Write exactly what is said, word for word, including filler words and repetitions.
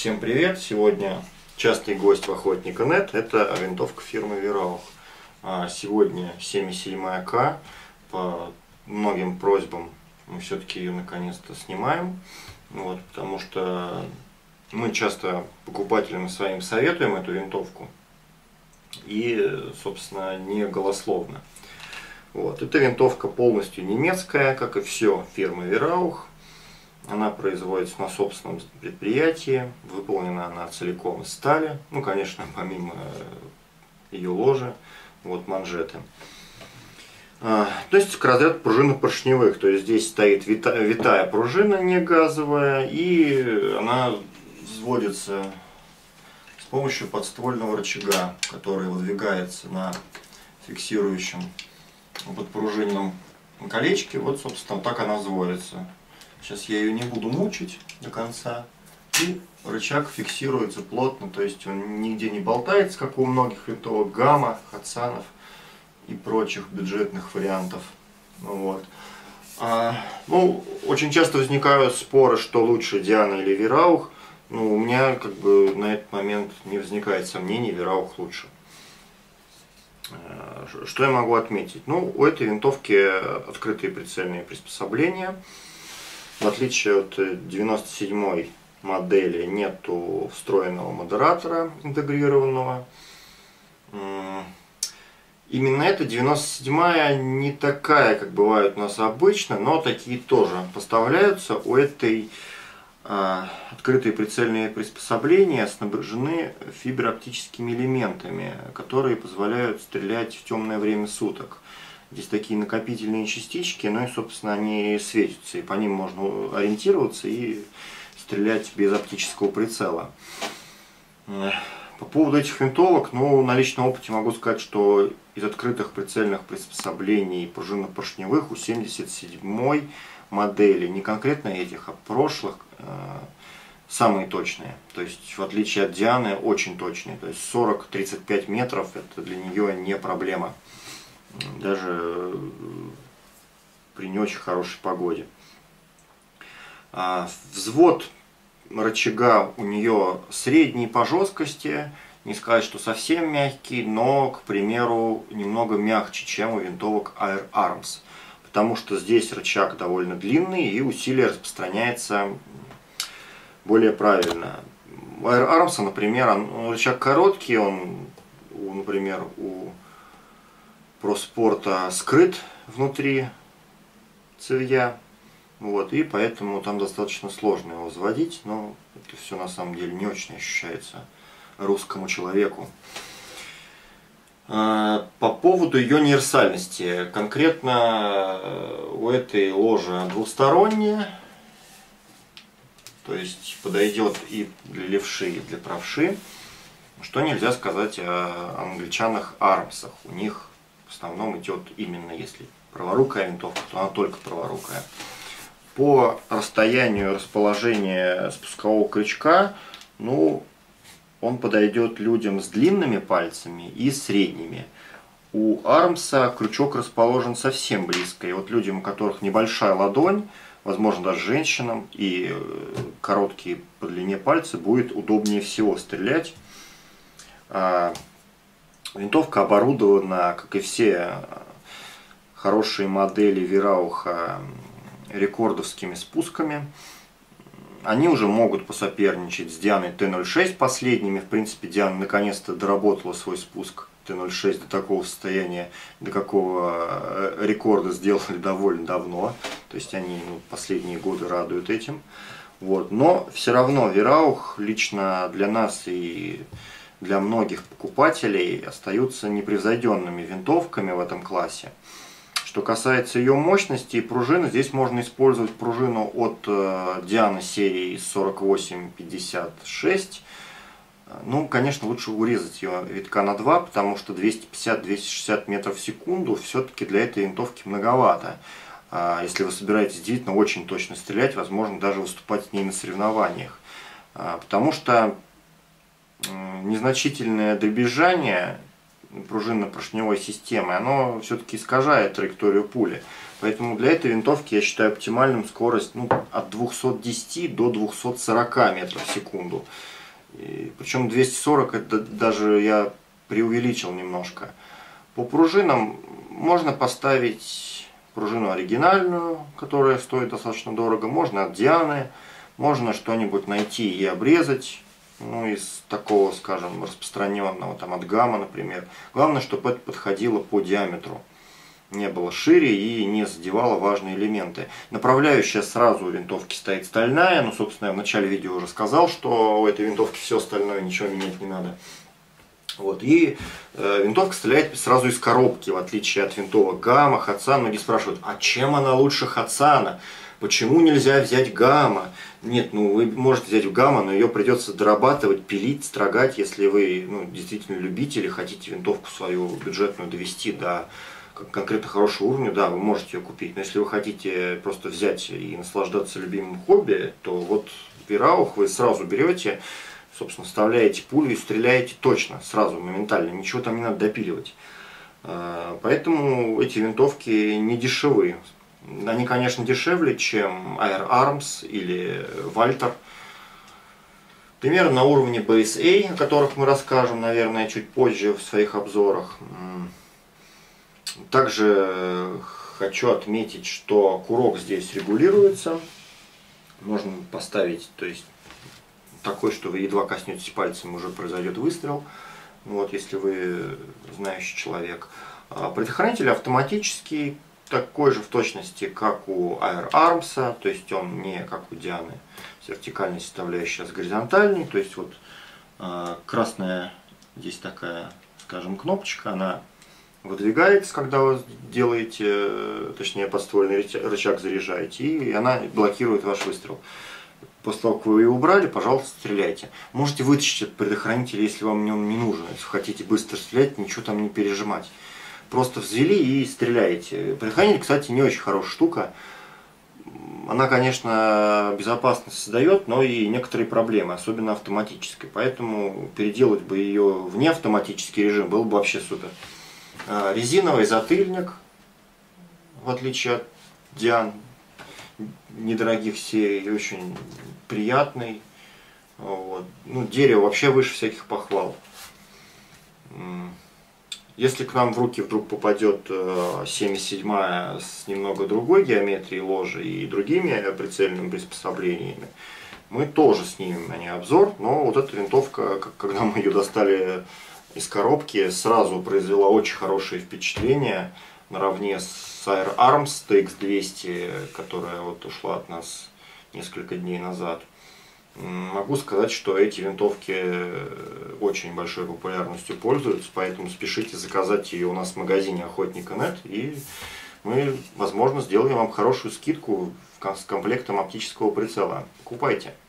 Всем привет! Сегодня частый гость в Охотника точка нет. Это винтовка фирмы Вираух. Сегодня семьдесят седьмая К. По многим просьбам мы все-таки ее наконец-то снимаем. Вот, потому что мы часто покупателям своим советуем эту винтовку. И, собственно, не голословно. Вот. Эта винтовка полностью немецкая, как и все фирмы Вираух. Она производится на собственном предприятии, выполнена она целиком из стали, ну, конечно, помимо ее ложи, вот манжеты. А, относится к разряду пружинно-поршневых, то есть здесь стоит вита, витая пружина, не газовая, и она взводится с помощью подствольного рычага, который выдвигается на фиксирующем подпружинном колечке. Вот, собственно, так она взводится. Сейчас я ее не буду мучить до конца. И рычаг фиксируется плотно, то есть он нигде не болтается, как у многих винтовок Гамма, Хадсанов и прочих бюджетных вариантов. Вот. А, ну, очень часто возникают споры, что лучше, Диана или Вираух. Ну, у меня как бы на этот момент не возникает сомнений, Вираух лучше. Что я могу отметить? Ну, у этой винтовки открытые прицельные приспособления. В отличие от девяносто седьмой модели нету встроенного модератора интегрированного. Именно эта девяносто седьмая не такая, как бывает у нас обычно, но такие тоже поставляются. У этой а, открытые прицельные приспособления снабжены фиброоптическими элементами, которые позволяют стрелять в темное время суток. Здесь такие накопительные частички, ну и, собственно, они светятся, и по ним можно ориентироваться и стрелять без оптического прицела. По поводу этих винтовок, ну, на личном опыте могу сказать, что из открытых прицельных приспособлений пружинно-поршневых у семьдесят седьмой модели, не конкретно этих, а прошлых, самые точные. То есть, в отличие от Дианы, очень точные. То есть сорок — тридцать пять метров, это для нее не проблема. Даже при не очень хорошей погоде. Взвод рычага у нее средний по жесткости, не сказать, что совсем мягкий, но, к примеру, немного мягче, чем у винтовок Air Arms, потому что здесь рычаг довольно длинный и усилие распространяется более правильно. У Air Arms, например, он, рычаг короткий, он, например, у Проспорта скрыт внутри цевья, вот, и поэтому там достаточно сложно его взводить, но это все на самом деле не очень ощущается русскому человеку. По поводу ее универсальности, конкретно у этой ложи двусторонняя, то есть подойдет и для левши, и для правши, что нельзя сказать о англичанах Армсах. У них в основном идет именно, если праворукая винтовка, то она только праворукая. По расстоянию расположения спускового крючка, ну, он подойдет людям с длинными пальцами и средними. У Армса крючок расположен совсем близко, и вот людям, у которых небольшая ладонь, возможно даже женщинам, и короткие по длине пальцы, будет удобнее всего стрелять. Винтовка оборудована, как и все хорошие модели Вирауха, рекордовскими спусками. Они уже могут посоперничать с Дианой Т ноль шесть последними. В принципе, Диана наконец-то доработала свой спуск Т ноль шесть до такого состояния, до какого рекорда сделали довольно давно. То есть они, ну, последние годы радуют этим. Вот. Но все равно Вираух лично для нас и для многих покупателей остаются непревзойденными винтовками в этом классе. Что касается ее мощности и пружины, здесь можно использовать пружину от э, Дианы серии сорок восемь пятьдесят шесть. Ну, конечно, лучше урезать ее витка на два, потому что двести пятьдесят — двести шестьдесят метров в секунду все-таки для этой винтовки многовато. А если вы собираетесь действительно очень точно стрелять, возможно даже выступать с ней на соревнованиях. А, потому что незначительное дребезжание пружинно-поршневой системы, оно все-таки искажает траекторию пули. Поэтому для этой винтовки я считаю оптимальным скорость ну, от двухсот десяти до двухсот сорока метров в секунду. И, причем двести сорок это даже я преувеличил немножко. По пружинам можно поставить пружину оригинальную, которая стоит достаточно дорого. Можно от Дианы, можно что-нибудь найти и обрезать. Ну, из такого, скажем, распространенного, там, от Гамма, например. Главное, чтобы это подходило по диаметру. Не было шире и не задевало важные элементы. Направляющая сразу у винтовки стоит стальная. Ну, собственно, я в начале видео уже сказал, что у этой винтовки все остальное, ничего менять не надо. Вот. И э, винтовка стреляет сразу из коробки, в отличие от винтовок Гамма, Хатсан. Многие спрашивают, а чем она лучше Хатсана? Почему нельзя взять Гамма? Нет, ну вы можете взять в Гамма, но ее придется дорабатывать, пилить, строгать, если вы ну, действительно любите или хотите винтовку свою бюджетную довести до конкретно хорошего уровня, да, вы можете ее купить. Но если вы хотите просто взять и наслаждаться любимым хобби, то вот Вираух вы сразу берете, собственно, вставляете пулю и стреляете точно, сразу, моментально, ничего там не надо допиливать. Поэтому эти винтовки не дешевые. Они, конечно, дешевле, чем Air Arms или Walther. Примерно на уровне би эс эй, о которых мы расскажем, наверное, чуть позже в своих обзорах. Также хочу отметить, что курок здесь регулируется. Можно поставить, то есть, такой, что вы едва коснетесь пальцем, уже произойдет выстрел. Вот, если вы знающий человек. Предохранитель автоматический. Такой же в точности, как у Air Arms, то есть он не как у Дианы с вертикальной составляющей, а с горизонтальной. То есть вот э, красная здесь такая, скажем, кнопочка, она выдвигается, когда вы делаете, точнее подствольный рычаг заряжаете, и она блокирует ваш выстрел. После того, как вы ее убрали, пожалуйста, стреляйте. Можете вытащить этот предохранитель, если вам в нем не нужен. Если вы хотите быстро стрелять, ничего там не пережимать. Просто взвели и стреляете. Предохранитель, кстати, не очень хорошая штука. Она, конечно, безопасность создает, но и некоторые проблемы, особенно автоматической. Поэтому переделать бы ее в неавтоматический режим было бы вообще супер. Резиновый затыльник, в отличие от Диан, недорогих серий, очень приятный. Вот. Ну, дерево вообще выше всяких похвал. Если к нам в руки вдруг попадет семьдесят седьмая с немного другой геометрией ложи и другими прицельными приспособлениями, мы тоже снимем на ней обзор. Но вот эта винтовка, когда мы ее достали из коробки, сразу произвела очень хорошее впечатление наравне с Air Arms ти икс двести, которая вот ушла от нас несколько дней назад. Могу сказать, что эти винтовки очень большой популярностью пользуются, поэтому спешите заказать ее у нас в магазине охотника точка нет, и мы, возможно, сделаем вам хорошую скидку с комплектом оптического прицела. Покупайте!